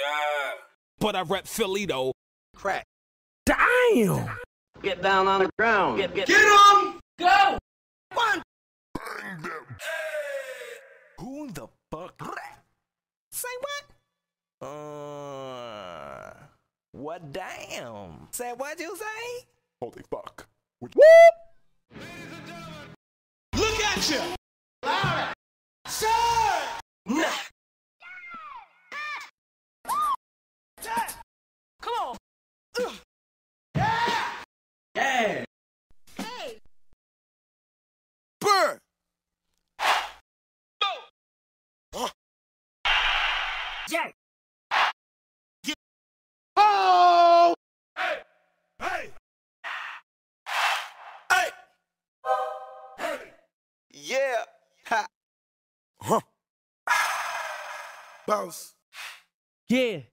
Yeah. But I rep Philly though. Crack. Damn. Get down on the ground. Get him. Go. one. Bang them. Who the fuck? Say what? What damn? Say what you say? Holy fuck. Whoop! Ladies and gentlemen, look at you! Louder! Sir! Nah! Come on! Yeah! Yeah! Hey! Burn! Yeah! Oh! Hey! Hey! Hey! Hey! Yeah! Ha! Huh. Bounce. Yeah.